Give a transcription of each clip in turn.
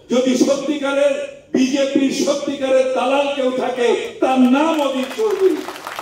যদি সত্যিকারের বিজেপির সত্যিকারের দালাল কেউ থাকে তার নাম অধীর চৌধুরী।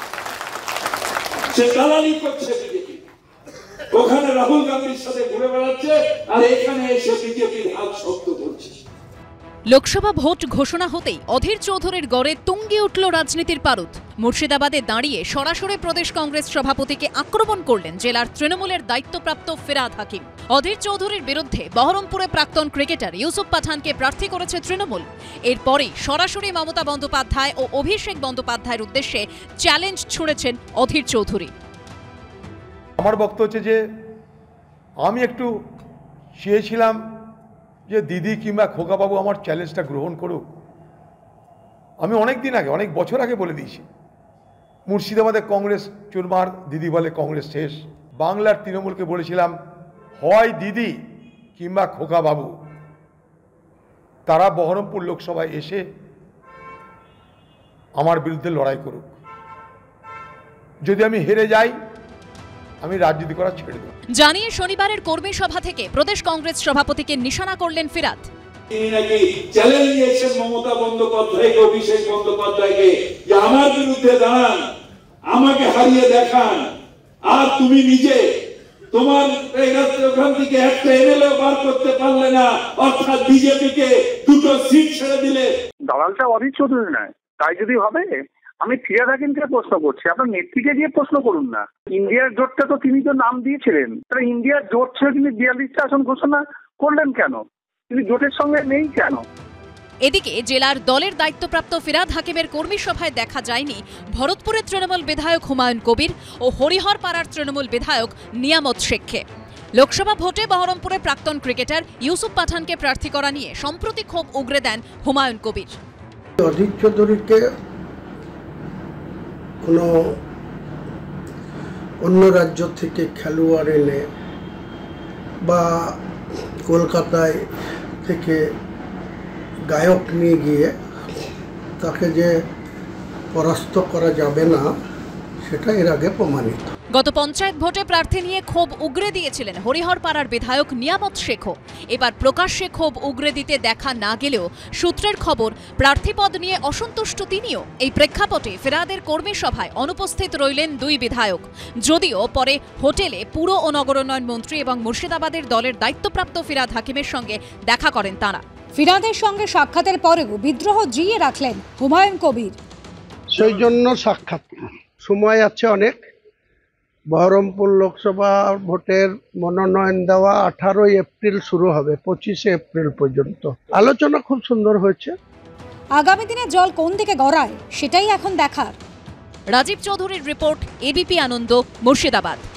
সে দালালি করছে বিজেপি, ওখানে রাহুল গান্ধীর সাথে ঘুরে বেড়াচ্ছে আর এখানে এসে বিজেপির হাত শক্ত করছে। লোকসভা ভোট ঘোষণা হতেই অধীর চৌধুরীর গড়ে তুঙ্গে উঠল রাজনীতির পারদ। মুর্শিদাবাদে দাঁড়িয়ে সরাসরি প্রদেশ কংগ্রেস সভাপতিকে আক্রমণ করলেন জেলার তৃণমূলের দায়িত্বপ্রাপ্ত ফিরহাদ হাকিম। অধীর চৌধুরীর বিরুদ্ধে বহরমপুরে প্রাক্তন ক্রিকেটার ইউসুফ পাঠানকে প্রার্থী করেছে তৃণমূল। এরপরেই সরাসরি মমতা বন্দ্যোপাধ্যায় ও অভিষেক বন্দ্যোপাধ্যায়ের উদ্দেশ্যে চ্যালেঞ্জ ছুড়েছেন অধীর চৌধুরী। আমার বক্তব্য হচ্ছে যে আমি একটু চেয়েছিলাম যে দিদি কিংবা খোকাবাবু আমার চ্যালেঞ্জটা গ্রহণ করুক। আমি অনেক দিন আগে, অনেক বছর আগে বলে দিয়েছি, মুর্শিদাবাদে কংগ্রেস চুরমার, দিদি বলে কংগ্রেস শেষ। বাংলার তৃণমূলকে বলেছিলাম হয় দিদি কিংবা খোকাবাবু তারা বহরমপুর লোকসভায় এসে আমার বিরুদ্ধে লড়াই করুক। যদি আমি হেরে যাই আমি রাজনীতি করা ছেড়ে দেব। জানিয়ে শনিবারের কর্মী সভা থেকে প্রদেশ কংগ্রেস সভাপতিকে নিশানা করলেন ফিরহাদ। তিনি নাকি চ্যালেঞ্জ দিয়েছেন মমতা বন্দ্যোপাধ্যায়কে, অভিষেক বন্দ্যোপাধ্যায়কে, যে আমার বিরুদ্ধে দাঁড়ান, আমাকে হারিয়ে দেখান, আর তুমি নিজে তোমার এই রাজ্যে ওখান থেকে একটা এমএলএ বার করতে পারলে না, অর্থাৎ বিজেপিকে 2টো সিট ছেড়ে দিলে। দালালটা অধীর চৌধুরী নয়, তাই যদি হবে আমি ফিরহাদ হাকিমকে প্রশ্ন করছি, আপনার নেত্রীকে গিয়ে প্রশ্ন করুন না। ইন্ডিয়ার জোটটা তো তিনি তো নাম দিয়েছিলেন, তাহলে ইন্ডিয়ার জোট ছেড়ে তিনি 42টা আসন ঘোষণা করলেন কেন? তিনি জোটের সঙ্গে নেই কেন? এদিকে জেলার দলের দায়িত্বপ্রাপ্ত ফিরহাদ হাকিমের কর্মী সভায় দেখা যায়নি ভরতপুরের তৃণমূল বিধায়ক হুমায়ুন কবির ও হরিহরপাড়ার তৃণমূল বিধায়ক নিয়ামত শেখকে। লোকসভা ভোটে বহরমপুরে প্রাক্তন ক্রিকেটার ইউসুফ পাঠানকে প্রার্থী করা নিয়ে সম্প্রতি ক্ষোভ উগরে দেন হুমায়ুন কবির। অধীর চৌধুরীকে কোনো অন্য রাজ্য থেকে খেলোয়াড় এনে বা কলকাতায় থেকে গায়ক নিয়ে গিয়ে তাকে যে পরাস্ত করা যাবে না সেটা এর আগে প্রমাণিত। গত পঞ্চায়েত ভোটে প্রার্থী নিয়ে ক্ষোভ উগরে দিয়েছিলেন হরিহরপাড়ার বিধায়ক নিয়ামত শেখও। এবার প্রকাশ্যে ক্ষোভ উগরে দিতে দেখা না গেলেও সূত্রের খবর প্রার্থীপদ নিয়ে অসন্তুষ্ট তিনিও। এই প্রেক্ষাপটে ফিরহাদের কর্মী সভায় অনুপস্থিত রইলেন দুই বিধায়ক, যদিও পরে হোটেলে পুর ও নগরোন্নয়ন মন্ত্রী এবং মুর্শিদাবাদের দলের দায়িত্বপ্রাপ্ত ফিরহাদ হাকিমের সঙ্গে দেখা করেন তাঁরা। ফিরহাদের সঙ্গে সাক্ষাতের পরেও বিদ্রোহ জিইয়ে রাখলেন হুমায়ুন কবির। সেই জন্য সাক্ষাৎ সময় আছে অনেক। বহরমপুর লোকসভা ভোটের মনোনয়ন দেওয়া 18 এপ্রিল শুরু হবে, 25 এপ্রিল পর্যন্ত। আলোচনা খুব সুন্দর হয়েছে। আগামী দিনে জল কোন দিকে গড়ায় সেটাই এখন দেখার। রাজীব চৌধুরীর রিপোর্ট, এবিপি আনন্দ, মুর্শিদাবাদ।